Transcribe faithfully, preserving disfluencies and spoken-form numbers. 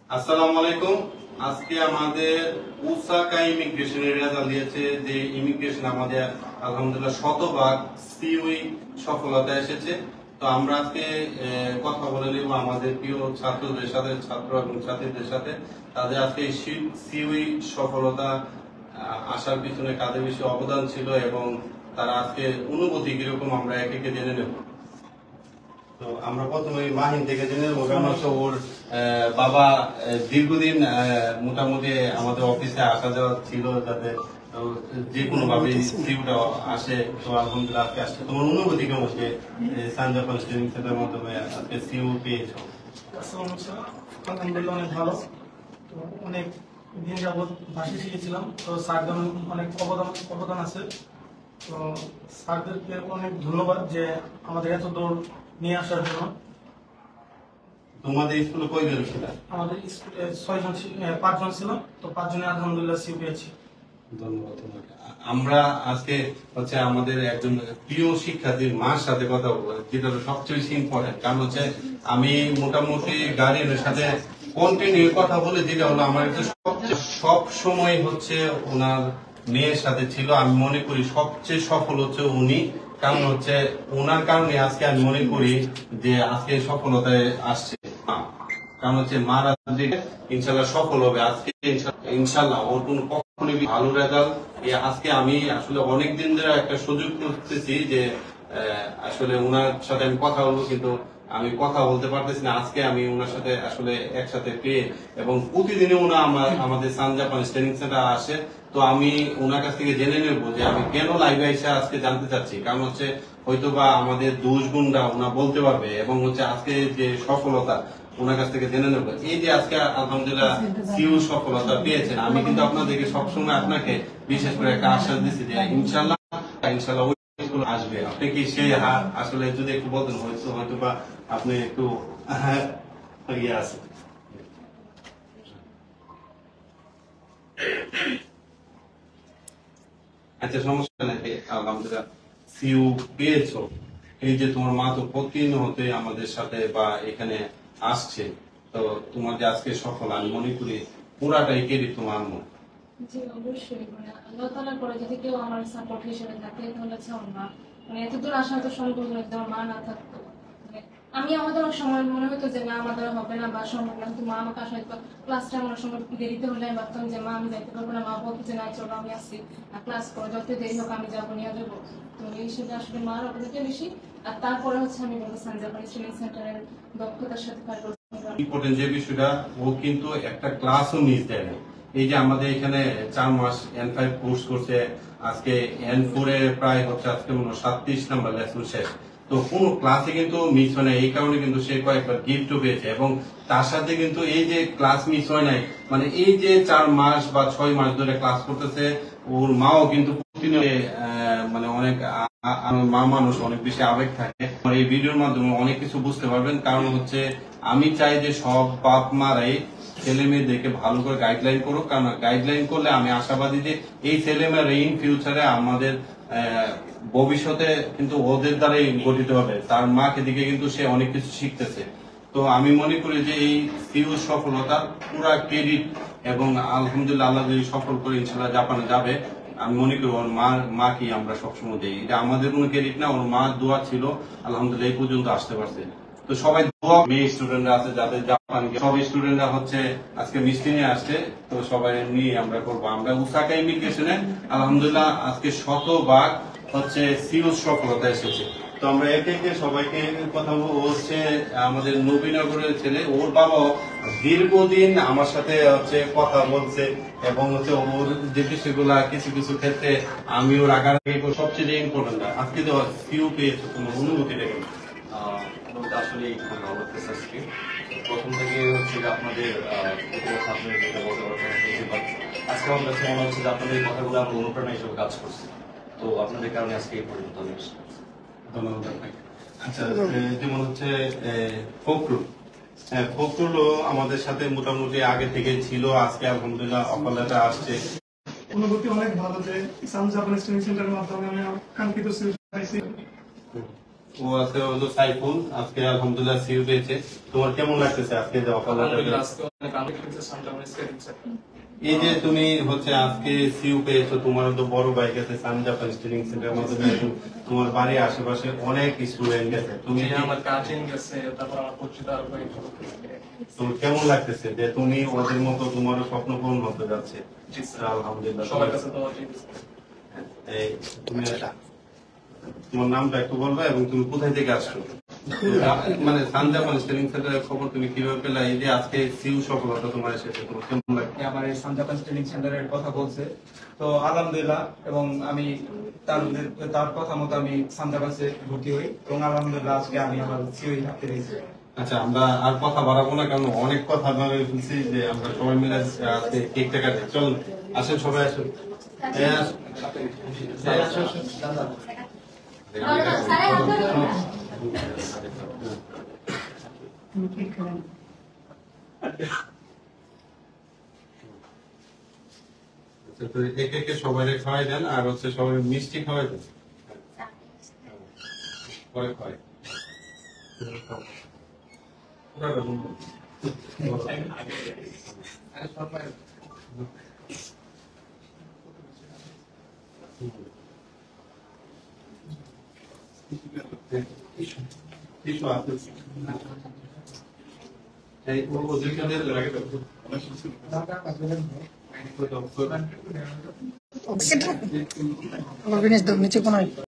আসসালামু আলাইকুম। আজকে আমাদের ওসাকা ইমিগ্রেশনের রেজাল্ট দিয়েছে যে ইমিগ্রেশন আমাদের আলহামদুলিল্লাহ শতভাগ সিউই সফলতা এসেছে। তো আমরা আজকে কথা বলে নেব আমাদের প্রিয় ছাত্রদের সাথে, ছাত্র এবং ছাত্রীদের সাথে, তাদের আজকে সিউই সফলতা আসার পিছনে কাদের বেশি অবদান ছিল এবং তারা আজকে অনুভূতি কিরকম আমরা এক একে জেনে নেব। তো আমরা প্রথমে মাহিন থেকে জেনে নেবো, কারণ হচ্ছে ওর বাবা দীর্ঘদিন মোটামুটি আমাদের অফিসে আসা যাওয়া ছিল, যাতে যে কোনো ভাবে সিউটা আসে। তো আলহামদুলিল্লাহ আজকে আসছে, তোমার অনুভূতি কেমন যে সান জাপান ট্রেনিং সেন্টারের মাধ্যমে আজকে সিউ পেয়েছো? আলহামদুলিল্লাহ অনেক ভালো। তো অনেক দিন যাবৎ ভাষা শিখেছিলাম, তো স্যারদের অনেক অবদান অবদান আছে। তো স্যারদেরকে অনেক ধন্যবাদ যে আমাদের এত দূর নিয়ে আসার জন্য। তোমাদের স্কুলে কয়জন ছিল? আমাদের স্কুলে ছয়জন পাঁচজন ছিল, তো পাঁচজনে আলহামদুলিল্লাহ সিউ পেয়েছি। ধন্যবাদ তোমাকে। আমরা আজকে হচ্ছে আমাদের একজন প্রিয় শিক্ষার্থীর মার সাথে কথা বলবো, যেটা সবচেয়ে বেশি ইম্পর্টেন্ট। কারণ হচ্ছে আমি মোটামুটি গার্ডিয়ানের সাথে কন্টিনিউ কথা বলে, যেটা হলো আমার সব সময় হচ্ছে ওনার মেয়ের সাথে ছিল। আমি মনে করি সবচেয়ে সফল হচ্ছে উনি, কারণ হচ্ছে ওনার কারণে আজকে আমি মনে করি যে আজকে সফলতায় আসছে। কারণ হচ্ছে মারা ইনশাল্লাহ সফল হবে আজকে, ইনশাল্লাহ ওর কোন কখনোই ভালো রেজাল্ট। আজকে আমি আসলে অনেকদিন ধরে একটা সুযোগ করতেছি যে আসলে ওনার সাথে আমি কথা বলবো, কিন্তু আমি কথা বলতে পারতেছি না। আজকে আমি ওনার সাথে আসলে একসাথে পেয়ে, এবং প্রতিদিনই ওনা আমার আমাদের সান জাপান ট্রেনিং সেন্টার আসে। তো আমি ওনার কাছ থেকে জেনে নেবো যে আমি কেন লাইভে এসে আজকে জানতে চাচ্ছি, কারণ হচ্ছে হয়তোবা আমাদের দোষ গুণটা ওনা বলতে পারবে, এবং হচ্ছে আজকে যে সফলতা ওনার কাছ থেকে জেনে নেবো। এই যে আজকে আলহামদুলিল্লাহ সিউ সফলতা পেয়েছেন, আমি কিন্তু আপনাদেরকে সবসময় আপনাকে বিশেষ করে একটা আশ্বাস দিচ্ছি যে ইনশাল্লাহ ইনশাল্লাহ ওই স্কুল আসবে। আপনি কি সেই হার আসলে যদি একটু বলতেন, হয়তো হয়তো বা আপনি একটু ইয়ে আছে। আচ্ছা, সমস্যা নেই। আলহামদুলিল্লাহ সিউ পেয়েছো। এই যে তোমার মা তো প্রতিনিয়ত আমাদের সাথে বা এখানে আসছে, তো তোমার যে আজকে সফল, আমি মনে করি পুরাটাই ক্রেডিট তোমার মা। জি অবশ্যই, মানে আল্লাহ তাআলার পরে যদি কেউ আমার সাপোর্ট হিসেবে থাকে তাহলে হচ্ছে আমার মা। মানে এতদূর আসা তো সম্ভব নয় যদি আমার মা না থাকতো। আমি আমাদের অনেক সময় মনে হতো যে না আমাদের হবে না বা সম্ভব না, কিন্তু মা আমাকে আসলে ক্লাস টাইম অনেক সময় দেরিতে হলে আমি ভাবতাম যে মা আমি যাইতে পারবো না, মা বলতো যে না চলো আমি আসছি ক্লাস করো, যত দেরি হোক আমি যাবো, নিয়ে যাবো। তো এই হিসেবে আসলে মার অবদানটা বেশি। আর তারপরে হচ্ছে আমি বলবো সান জাপান ট্রেনিং সেন্টারের দক্ষতার সাথে কাজ করতে। ইম্পর্টেন্ট যে বিষয়টা, ও কিন্তু একটা ক্লাসও মিস দেয় না। এই যে আমাদের এখানে চার মাস এন ফাইভ কোর্স করছে, আজকে এন ফোর এ প্রায় হচ্ছে আজকে মনে হয় সাতত্রিশ নাম্বার লেসন শেষ। তো কোন ক্লাসে কিন্তু মিস হয় না, এই কারণে কিন্তু সে কয়েকবার গিফটও পেয়েছে। এবং তার সাথে কিন্তু এই যে ক্লাস মিস হয় নাই, মানে এই যে চার মাস বা ছয় মাস ধরে ক্লাস করতেছে, ওর মাও কিন্তু মানে অনেক মা মানুষ অনেক বেশি আবেগ থাকে। এই ভিডিওর মাধ্যমে অনেক কিছু বুঝতে পারবেন। কারণ হচ্ছে আমি চাই যে সব বাপ মারাই ছেলে মেয়েদেরকে ভালো করে গাইডলাইন করুক, কারণ গাইডলাইন করলে আমি আশাবাদী যে এই ছেলে মেয়েরা ইন ফিউচারে আমাদের ভবিষ্যতে কিন্তু ওদের দ্বারাই গঠিত হবে। তার মাকে দিকে কিন্তু সে অনেক কিছু শিখতেছে। তো আমি মনে করি যে এই সিউ সফলতা পুরা ক্রেডিট, এবং আলহামদুলিল্লাহ আল্লাহ যদি সফল করে ইনশাল্লাহ জাপানে যাবে, আমি মনে করি ওর মা মা কি আমরা সবসময় দিই, এটা আমাদের কোনো ক্রেডিট না, ওর মা দোয়া ছিল আলহামদুলিল্লাহ এই পর্যন্ত আসতে পারছে। তো সবাই দোয়া, মেয়ে স্টুডেন্টরা আছে যাদের জাপান, সব স্টুডেন্টরা হচ্ছে আজকে মিষ্টি নিয়ে আসছে, তো সবাই নিয়ে আমরা করবো। আমরা ওসাকা ইমিগ্রেশনে আলহামদুলিল্লাহ আজকে শতভাগ হচ্ছে সিউ সফলতা এসেছে। তো আমরা একে একে সবাইকে কথা বলবো। ও হচ্ছে আমাদের নবীনগরের ছেলে, ওর বাবা দীর্ঘদিন আমার সাথে হচ্ছে কথা বলছে, এবং হচ্ছে ওর যে বিষয়গুলা কিছু কিছু ক্ষেত্রে আমি ওর আগামী সবচেয়ে ইম্পর্টেন্ট। আজকে তো সিউ পেয়েছো, তোমার অনুভূতিটা কেমন? আসলে খুব ভালো লাগতেছে আজকে। প্রথম থেকে হচ্ছে যে আপনাদের ছাত্রের যেটা বলতে পারছেন, আজকে আমার কাছে মনে হচ্ছে যে আপনাদের এই কথাগুলো আমরা অনুপ্রেরণা হিসেবে কাজ করছি। তো আপনাদের কারণে আজকে এই পর্যন্ত আমি ধন্যবাদ আপনাকে। আচ্ছা, যেমন হচ্ছে ফখরুল, হ্যাঁ ফখরুলও আমাদের সাথে মোটামুটি আগে থেকে ছিল, আজকে আলহামদুলিল্লাহ অফার লেটার আসছে। অনুভূতি অনেক ভালো যে সান জাপান ট্রেনিং সেন্টারের মাধ্যমে আমি কাঙ্ক্ষিত সিউ পাইছি। ও আছে হলো সাইফুল, আজকে আলহামদুলিল্লাহ সিউ পেয়েছে। তোমার কেমন লাগতেছে আজকে যে অফার? এই যে তুমি হচ্ছে আজকে সিউ পেয়েছো, তোমার তো বড় বাইক আছে সান জাপান ট্রেনিং সেন্টার মাধ্যমে, তোমার বাড়ির আশেপাশে অনেক স্টুডেন্ট গেছে, তুমি আমার কাজিন গেছে, তারপর আমার পরিচিত আরো কয়েকজন। তোমার কেমন লাগতেছে যে তুমি ওদের মতো তোমারও স্বপ্ন পূরণ হতে যাচ্ছে? আলহামদুলিল্লাহ। সবার কাছে তো ঠিক আছে। এই তুমি এটা তোমার নামটা একটু বলবে এবং তুমি কোথায় থেকে আসছো? মানে সান জাপান ট্রেনিং সেন্টারের খবর তুমি কিভাবে পেলে? এই যে আজকে সিউ সফলতা তোমার এসেছে, তোমার কেমন লাগে? আমার এই সানজাপান ট্রেনিং সেন্টারের কথা বলছে, তো আলহামদুলিল্লাহ, এবং আমি তার তার কথা মতো আমি সানজাপানে ভর্তি হই এবং আলহামদুলিল্লাহ আজকে আমি আমার সিওই থাকতে পেরেছি। আচ্ছা, আমরা আর কথা বাড়াবো না, কারণ অনেক কথা ধরে ফেলছি যে আমরা সবাই মিলে আজকে কেকটা কাটে। চলুন আসেন, সবাই আসুন। এই আসুন। এই আসুন, আসুন। আচ্ছা, তো একে একে সবাই খাওয়াই দেন, আর হচ্ছে সবাই মিষ্টি খাওয়াই দেন, পরে খাওয়াই। কিছু আছে এই ওদেরকে লাগে তো নিচে কোনায়